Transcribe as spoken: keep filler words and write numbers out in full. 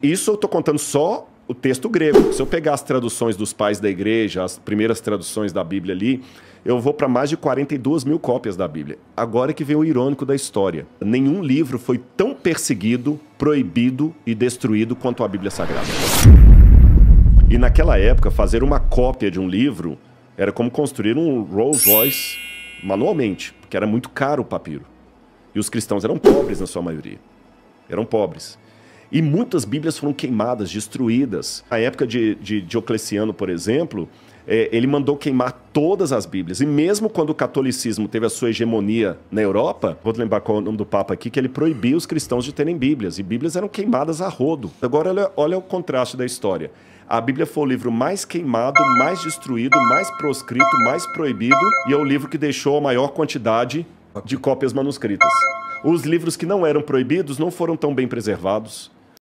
Isso eu estou contando só o texto grego. Se eu pegar as traduções dos pais da igreja, as primeiras traduções da Bíblia ali, eu vou para mais de quarenta e duas mil cópias da Bíblia. Agora é que vem o irônico da história. Nenhum livro foi tão perseguido, proibido e destruído quanto a Bíblia Sagrada. E naquela época, fazer uma cópia de um livro era como construir um Rolls Royce manualmente, porque era muito caro o papiro. E os cristãos eram pobres na sua maioria. Eram pobres. E muitas Bíblias foram queimadas, destruídas. Na época de, de Diocleciano, por exemplo, é, ele mandou queimar todas as Bíblias. E mesmo quando o catolicismo teve a sua hegemonia na Europa, vou lembrar qual é o nome do Papa aqui, que ele proibia os cristãos de terem Bíblias. E Bíblias eram queimadas a rodo. Agora, olha, olha o contraste da história. A Bíblia foi o livro mais queimado, mais destruído, mais proscrito, mais proibido, e é o livro que deixou a maior quantidade de cópias manuscritas. Os livros que não eram proibidos não foram tão bem preservados.